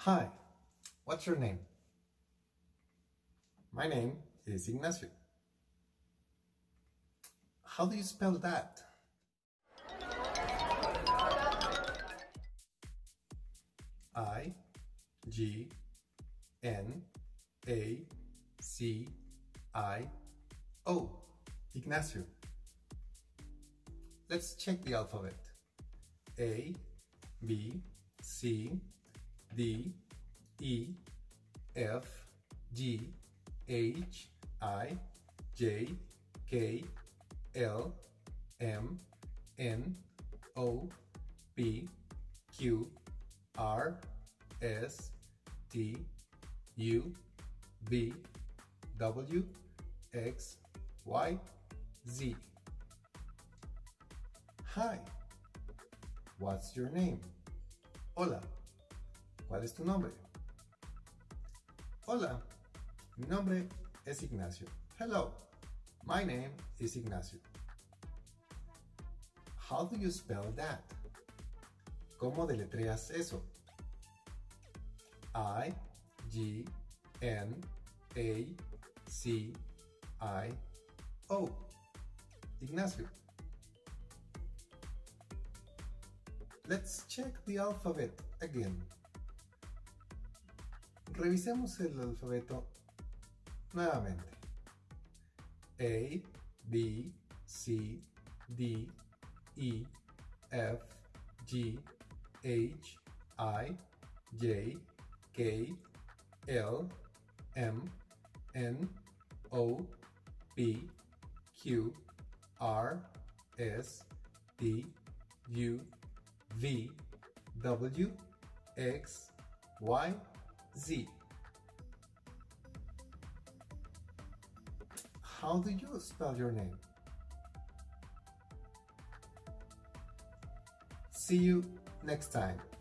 Hi, what's your name? My name is Ignacio. How do you spell that? I-G-N-A-C-I-O. Ignacio. Let's check the alphabet. A, B, C, D, E, F, G, H, I, J, K, L, M, N, O, P, Q, R, S, T, U, V, W, X, Y, Z. Hi, what's your name? Hola, ¿cuál es tu nombre? Hola, mi nombre es Ignacio. Hello, my name is Ignacio. How do you spell that? ¿Cómo deletreas eso? I-G-N-A-C-I-O. Ignacio. Let's check the alphabet again. Revisemos el alfabeto nuevamente. A, B, C, D, E, F, G, H, I, J, K, L, M, N, O, P, Q, R, S, T, U, V, W, X, Y, Z. How do you spell your name? See you next time.